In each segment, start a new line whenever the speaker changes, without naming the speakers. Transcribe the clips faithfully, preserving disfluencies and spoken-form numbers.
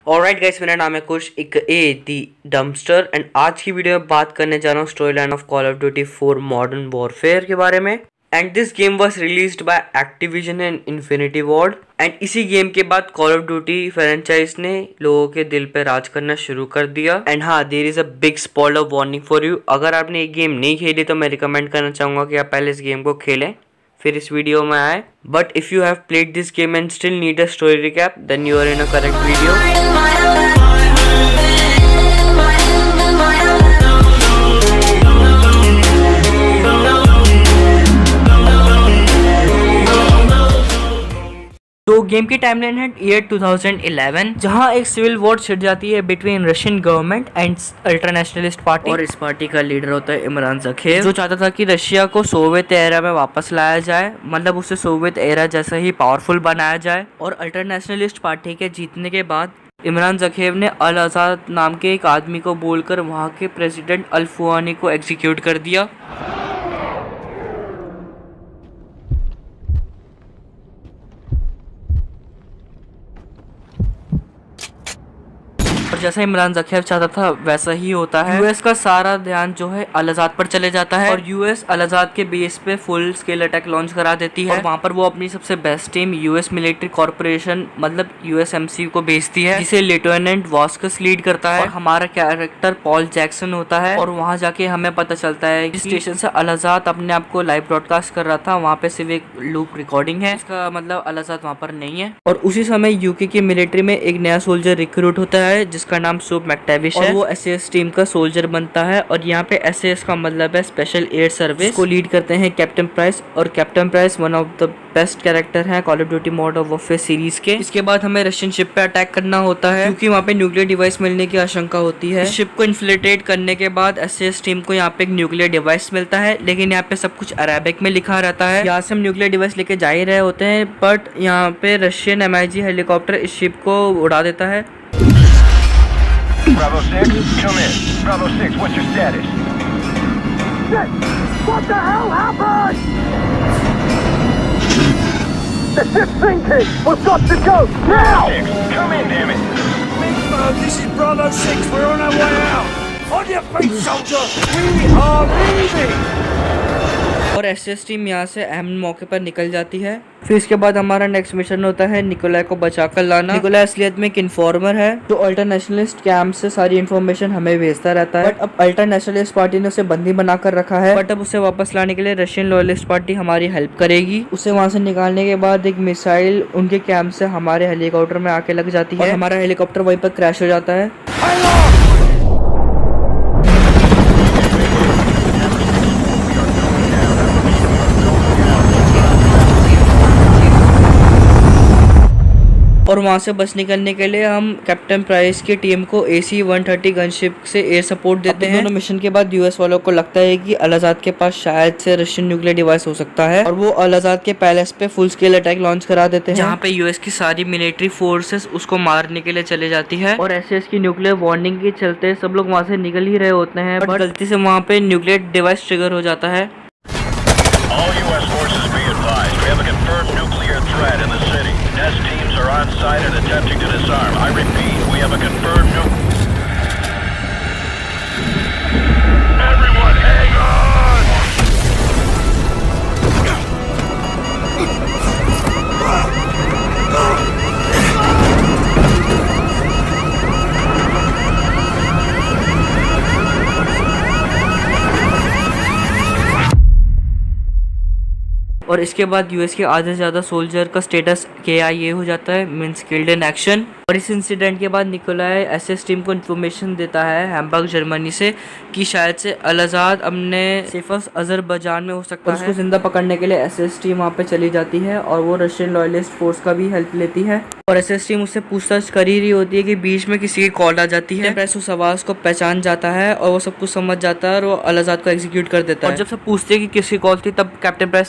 Alright guys, मेरा नाम है कुश एक ए दी डम्पस्टर एंड आज की वीडियो में बात करने जा रहा हूँ story line of Call of Duty four Modern Warfare के बारे में। And this game was released by Activision and Infinity Ward. And इसी गेम के बाद कॉल ऑफ ड्यूटी फ्रेंचाइज ने लोगों के दिल पे राज करना शुरू कर दिया। एंड हाँ, there is a big spoiler warning for you. अगर आपने ये गेम नहीं खेली तो मैं रिकमेंड करना चाहूंगा कि आप पहले इस गेम को खेलें फिर इस वीडियो में आए। But if you have played this game and still need a story recap then you are in a correct video. तो गेम की टाइमलाइन है ईयर टू थाउजेंड इलेवन, जहां एक सिविल वॉर छिड़ जाती है between Russian government and ultra nationalist party. और इस पार्टी का लीडर होता है इमरान ज़खेव, जो चाहता था कि रशिया को सोवियत एरा में वापस लाया जाए, मतलब उसे सोवियत एरा जैसा ही पावरफुल बनाया जाए। और अल्ट्रा नेशनलिस्ट पार्टी के जीतने के बाद इमरान ज़खेव ने अल आज़ाद नाम के एक आदमी को बोलकर वहाँ के प्रेसिडेंट अल फुआनी को एग्जीक्यूट कर दिया। और जैसा इमरान ज़खेव चाहता था वैसा ही होता है। यूएस का सारा ध्यान जो है अल आज़ाद पर चले जाता है और यूएस अल आज़ाद के बेस पे फुल स्केल अटैक लॉन्च करा देती है। और वहाँ पर वो अपनी सबसे best team US military corporation मतलब यूएसएमसी को भेजती है, जिसे लेफ्टिनेंट वॉस्कस लीड करता है। और हमारा कैरेक्टर पॉल जैक्सन होता है। और वहाँ जाके हमें पता चलता है कि स्टेशन से अल आज़ाद अपने आप को लाइव ब्रॉडकास्ट कर रहा था, वहाँ पे सिर्फ एक लूप रिकॉर्डिंग है, इसका मतलब अल आज़ाद वहाँ पर नहीं है। और उसी समय यूके की मिलिट्री में एक नया सोल्जर रिक्रूट होता है जिसका नाम सूप मैक्टेविश है। और वो एसएस टीम का सोल्जर बनता है। और यहाँ पे एसएस का मतलब है स्पेशल एयर सर्विस, को लीड करते हैं कैप्टन प्राइस। और Captain Price one of the best character है Call of Duty Modern Warfare series के। इसके बाद हमें रशियन शिप पे अटैक करना होता है क्योंकि वहाँ पे न्यूक्लियर डिवाइस मिलने की आशंका होती है। शिप को इन्फिल्ट्रेट करने के बाद एसएस टीम को यहाँ पे एक न्यूक्लियर डिवाइस मिलता है, लेकिन यहाँ पे सब कुछ अरेबिक में लिखा रहता है। यहाँ से हम न्यूक्लियर डिवाइस लेके जा ही रहे होते हैं, बट यहाँ पे Russian M I G helicopter इस शिप को उड़ा देता है।
Bravo six, come in. Bravo six, what's your status? Shit! What the hell happened? The ship's sinking! We've got to go, now! six, come in, damn it! Big Bird, this is Bravo six, we're on our way out! On your feet, soldier! We are leaving!
और SS team यहाँ से अहम मौके पर निकल जाती है। फिर इसके बाद हमारा नेक्स्ट मिशन होता है निकोलाई को बचाकर लाना। निकोलाई असलियत में एक इन्फॉर्मर है जो अल्ट्रा नेशनलिस्ट कैंप से सारी इन्फॉर्मेशन हमें भेजता रहता है। बट अब अल्ट्रा नेशनलिस्ट पार्टी ने उसे बंदी बनाकर रखा है। बट अब उसे वापस लाने के लिए रशियन लॉयलिस्ट पार्टी हमारी हेल्प करेगी। उसे वहाँ से निकालने के बाद एक मिसाइल उनके कैंप से हमारे हेलीकॉप्टर में आके लग जाती है। हमारा हेलीकॉप्टर वहीं पर क्रैश हो जाता है। और वहाँ से बच निकलने के लिए हम कैप्टन प्राइस की टीम को A C one thirty gunship से एयर सपोर्ट देते हैं। दोनों मिशन के बाद यूएस वालों को लगता है कि अल आज़ाद के पास शायद से रशियन न्यूक्लियर डिवाइस हो सकता है और वो अल आज़ाद के पैलेस पे फुल स्केल अटैक लॉन्च करा देते हैं, जहाँ पे यूएस की सारी मिलिट्री फोर्सेस उसको मारने के लिए चले जाती है। और एसएस की न्यूक्लियर वार्निंग के चलते सब लोग वहाँ से निकल ही रहे होते हैं, बट गलती से वहाँ पे न्यूक्लियर डिवाइस ट्रिगर हो जाता है।
Nest teams are on site and attempting to disarm. I repeat, we have a confirmed new... Everyone hang on!
और इसके बाद यूएस के आधे से ज़्यादा सोल्जर का स्टेटस के आई ए हो जाता है, मीन्स किल्ड इन एक्शन। और इस इंसिडेंट के बाद निकोलाई एसएस टीम को इन्फॉर्मेशन देता है हैम्बर्ग जर्मनी से कि शायद से अल आज़ाद अपने सेफस अजरबैजान में हो सकता है। उसको जिंदा पकड़ने के लिए एसएस टीम वहाँ पे चली जाती है और वो रशियन लॉयलिस्ट फोर्स का भी हेल्प लेती है। और एसएस टीम उससे पूछताछ कर ही रही होती है कि बीच में किसी की कॉल आ जाती है। प्रेस उस आवाज़ को पहचान जाता है और वो सब कुछ समझ जाता है और वो अल आज़ाद को एग्जीक्यूट कर देता है। और जब सब पूछते हैं कि किसकी कॉल थी, तब कैप्टन प्रेस अपना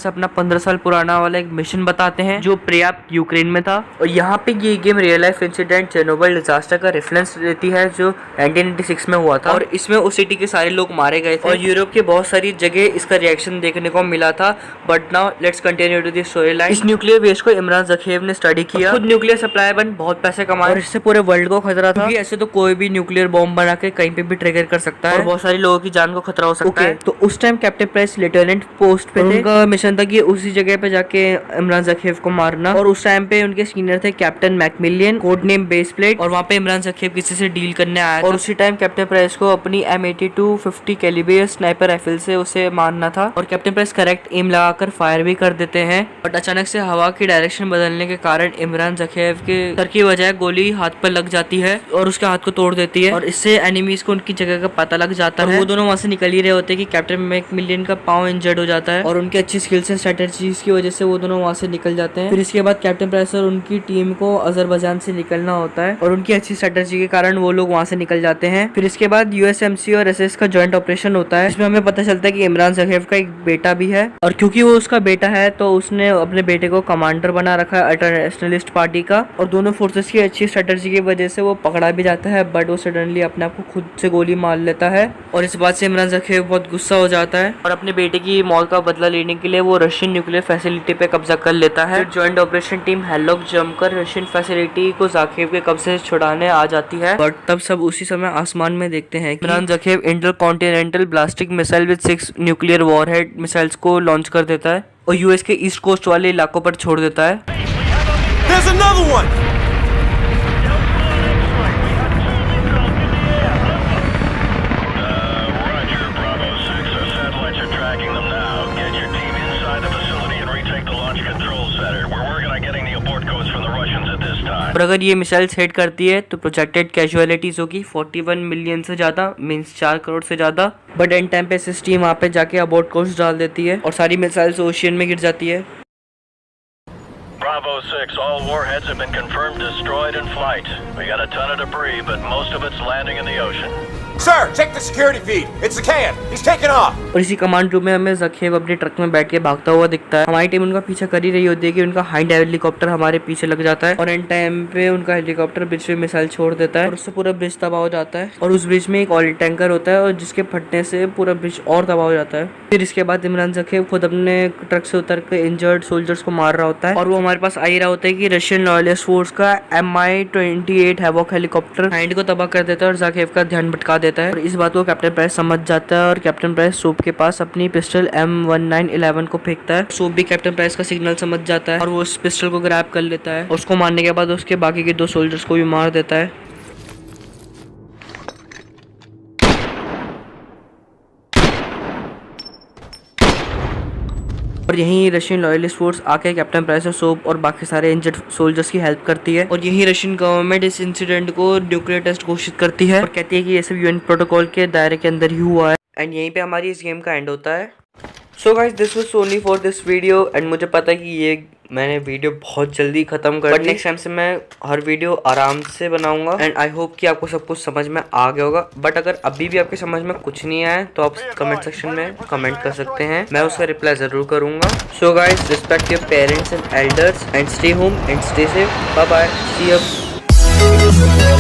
पंद्रह साल पुराना वाला एक मिशन बताते हैं जो पर्याप्त यूक्रेन में था। और यहाँ पे ये game real life incident Chernobyl disaster का रेफरेंस देती है जो नाइनटीन नाइंटी सिक्स में हुआ था और इसमें उस सिटी के सारे लोग मारे गए थे और यूरोप के बहुत सारी जगह इसका रिएक्शन देखने को मिला था। But now let's continue to the story line. इस न्यूक्लियर वेस्ट को इमरान जखेव ने स्टडी किया, खुद न्यूक्लियर सप्लाई बन बहुत पैसे कमाए और इससे पूरे वर्ल्ड को खतरा था। ऐसे तो कोई भी न्यूक्लियर बॉम्ब बना के कहीं पे भी ट्रिगर कर सकता है और बहुत सारे लोगों की जान को खतरा हो सकता है। तो उस time Captain Price lieutenant post पे थे। उनका मिशन था कि उसी जगह पे जाके इमरान जखेव को मारना और उस टाइम पे उनके सीनियर थे Captain MacMillan, code name base plate, और वहाँ पे इमरान जखेव किसी से डील करने आया और उसी टाइम कैप्टन प्राइस को अपनी M eighty two fifty caliber sniper rifle से उसे मारना था और कैप्टन प्राइस करेक्ट एम लगाकर फायर भी कर देते हैं। बट अचानक से हवा की डायरेक्शन बदलने के कारण इमरान जखेव के सर की बजाय गोली हाथ पर लग जाती है और उसके हाथ को तोड़ देती है और इससे एनिमीज को उनकी जगह का पता लग जाता है। वो दोनों वहाँ से निकल ही रहे होते हैं कि कैप्टन मैकमिलियन का पाँव इंजर्ड हो जाता है और उनकी अच्छी स्किल्स एंड स्ट्रेटजीज की वजह से वो दोनों वहाँ से निकल जाते हैं। फिर इसके बाद कैप्टन प्राइस और उनकी टीम को अजरबैजान से निकलना होता है और उनकी अच्छी स्ट्रेटजी के कारण वो लोग वहाँ से निकल जाते हैं। फिर इसके बाद यूएसएमसी और एसएस का जॉइंट ऑपरेशन होता है इसमें हमें पता चलता है कि इमरान जखेव का एक बेटा भी है और क्योंकि वो उसका बेटा है तो उसने अपने बेटे को कमांडर बना रखा है अल्टरनेशनलिस्ट पार्टी का और दोनों फोर्सेस की अच्छी स्ट्रेटजी की वजह से वो पकड़ा भी जाता है बट वो सडनली अपने आप को खुद से गोली मार लेता है और इस बात से इमरान जखेव बहुत गुस्सा हो जाता है और अपने बेटे की मौत का बदला लेने के लिए वो रशियन न्यूक्लियर फैसिलिटी पे कब्जा कर लेता है। जॉइंट ऑपरेशन टीम हेलोक जमकर रशियन फैसिलिटी को जखेव के कब्जे से छुड़ाने आ जाती है बट तब सब उसी समय आसमान में देखते हैं कि Imran Zakhaev intercontinental ballistic missile with six nuclear warhead missiles को लॉन्च कर देता है और यूएस के ईस्ट कोस्ट वाले इलाकों पर छोड़ देता है।
There's another one!
और अगर ये मिसाइल्स हिट करती है तो प्रोजेक्टेड कैजुअलिटीज होगी इकतालीस मिलियन से ज्यादा, मींस चार करोड़ से ज्यादा। बट एंड टाइम पे एसएस टीम वहाँ पे जाके अबॉर्ट कोर्स डाल देती है और सारी मिसाइल्स ओशियन में गिर जाती है।
Bravo six, all warheads have been confirmed destroyed in flight. We got a ton of debris, but most of it's landing in the ocean.
Sir, check the security feed. It's the can. He's taking off.
और इसी command room में हमें जखेव अपने truck में बैठ के भागता हुआ दिखता है। हमारी टीम उनका पीछा कर ही रही होती है कि उनका हाइड हेलीकॉप्टर हमारे पीछे लग जाता है और एंड टाइम पे उनका हेलीकॉप्टर ब्रिज पे मिसाइल छोड़ देता है और उससे पूरा ब्रिज तबाह हो जाता है और उस ब्रिज में एक ऑयल टैंकर होता है और जिसके फटने से पूरा ब्रिज और तबाह हो जाता है। फिर इसके बाद इमरान जखेव खुद अपने ट्रक से उतर के इंजर्ड सोल्जर्स को मार रहा होता है और वो हमारे पास आ ही रहा होता है कि रशियन लॉयलिस्ट फोर्स का M I twenty eight havoc helicopter hide को तबाह कर देता है और जखेव का ध्यान भटका देता है और इस बात को कैप्टन प्राइस समझ जाता है और कैप्टन प्राइस सोप के पास अपनी pistol M one nine eleven को फेंकता है। सोप भी कैप्टन प्राइस का सिग्नल समझ जाता है और वो उस पिस्टल को ग्रैब कर लेता है और उसको मारने के बाद उसके बाकी के दो सोल्जर्स को भी मार देता है। और यहीं रशियन लॉयलिस्ट फोर्स आके कैप्टन प्राइस और सोप और बाकी सारे इंजर्ड सोल्जर्स की हेल्प करती है और यहीं रशियन गवर्नमेंट इस इंसिडेंट को न्यूक्लियर टेस्ट घोषित करती है और कहती है कि ये सब यूएन प्रोटोकॉल के दायरे के अंदर ही हुआ है एंड यहीं पे हमारी इस गेम का एंड होता है। So guys this was only for this video एंड मुझे पता है कि ये मैंने वीडियो बहुत जल्दी खत्म कर बट नेक्स्ट टाइम से मैं हर वीडियो आराम से बनाऊंगा एंड आई होप कि आपको सब कुछ समझ में आ गया होगा। बट अगर अभी भी आपके समझ में कुछ नहीं आया तो आप कमेंट सेक्शन में कमेंट कर सकते हैं, मैं उसका रिप्लाई जरूर करूंगा। So guys respect your parents and elders and stay home and stay safe. Bye bye, see you.